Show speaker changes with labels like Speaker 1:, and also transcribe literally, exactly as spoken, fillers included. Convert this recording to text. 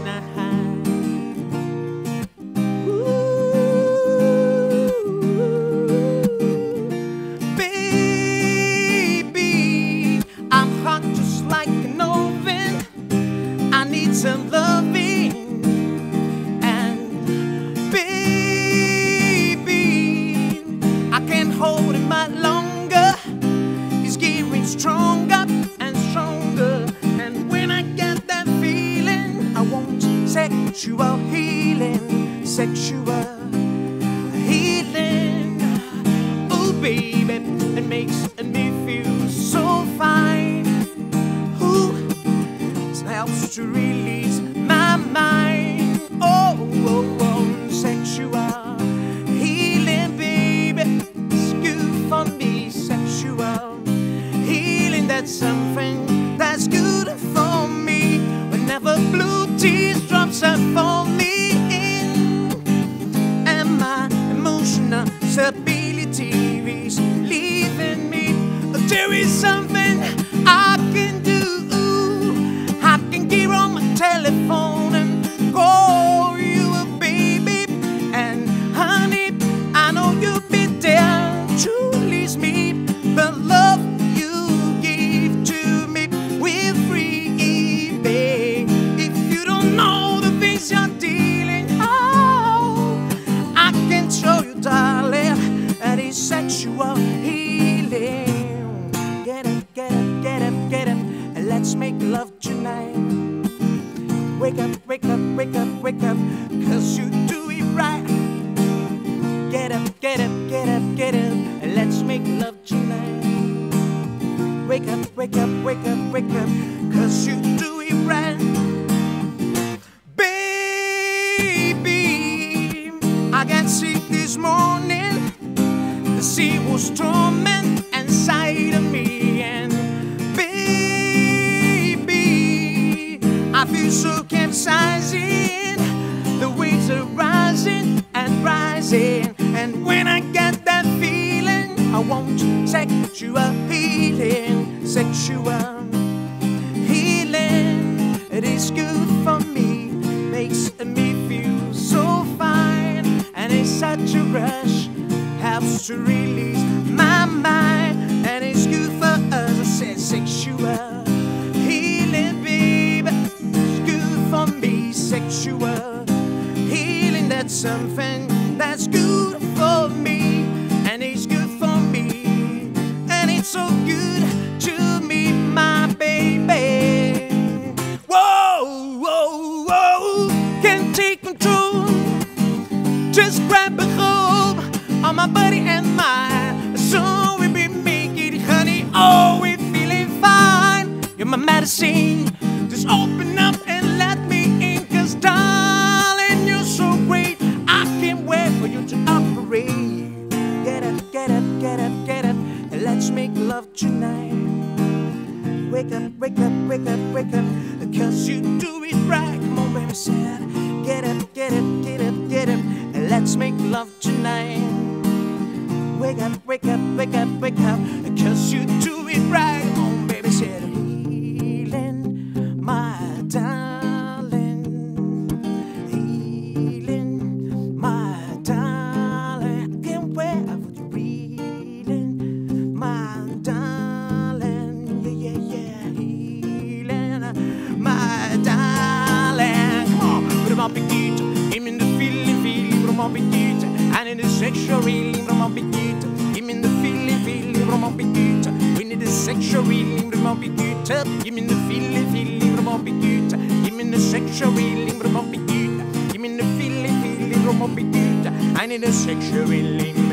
Speaker 1: Baby, I'm hot just like an oven. I need some loving. And baby, I can't hold him much longer. He's getting stronger and stronger. And when I get that feeling, I want sexual healing, sexual healing. Oh baby, it makes me feel so fine. Ooh, it helps to release my mind. Oh, oh, oh, sexual healing, baby. It's good for me, sexual healing. That's something that's good for me. Whenever blue teardrops are falling and my emotional stability is leaving me, there is something I can do. I can get on my telephone and call you a baby. And honey, I know you'll be there to release me. The love you give to me will free me. If you don't know the things you're dealing, oh, I can show you, darling, that is sexual healing. Get up, get up, get up, get up, and let's make love tonight. Wake up, wake up, wake up, wake up, cause you do it right. Get up, get up, get up, get up, and let's make love tonight. Wake up, wake up, wake up, wake up, cause you do it right. Baby, I got sick this morning. The sea was storming inside of me. And baby, I feel so capsizing. The waves are rising and rising. And when I get that feeling, I want sexual healing, sexual healing. It is good for me, makes me feel so fine. And it's such a rush, helps to release my mind. And it's good for us, I said sexual healing, baby. It's good for me, sexual healing. That's something that's good for me. And it's good for me. And it's so good to me, my baby. Whoa, whoa, whoa, can't take control. Just grab a hold on my body and mind. So we be making it, honey. Oh, we're feeling fine. You're my medicine. Just open up and let me in. Cause darling, you're so great. I can't wait for you to operate. Get up, get up, get up, get up, and let's make love tonight. Wake up, wake up, wake up, wake up, cause you do it right. Come on, baby, said, get up, get up, get up, get up, and let's make love tonight. Wake up, wake up, wake up, wake up, cause you do it right. Come on, baby, said, healing, my darling, healing, my darling. I can't wait for you, healing, my darling, yeah, yeah, yeah, healing, my darling. Come on, put 'em up in geek, give me the feeling, feeling, put 'em up in geek. I need a sexual healing, put 'em up in geek. Give me the feeling, feeling, put 'em up in geek. We need a sexual healing, put 'em up in geek. Give me the feeling, feeling, put 'em up in geek. Give me the sexual healing, put 'em up in geek. Give me the feeling, feeling, put 'em up in geek. I need a sexual healing.